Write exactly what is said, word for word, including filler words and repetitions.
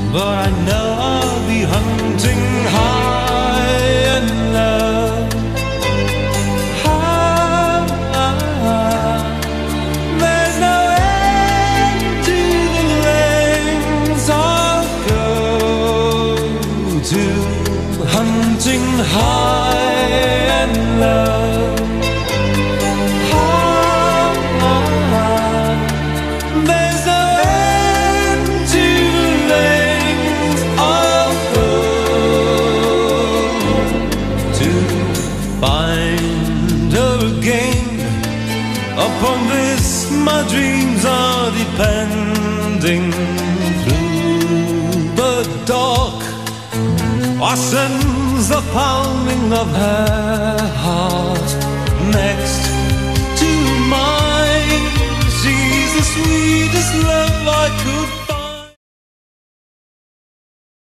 but I know I'll be hunting high and low. High, there's no end to the lengths I'll go to, hunting high and low. Upon this my dreams are depending. Through the dark ascends the pounding of her heart. Next to mine, she's the sweetest love I could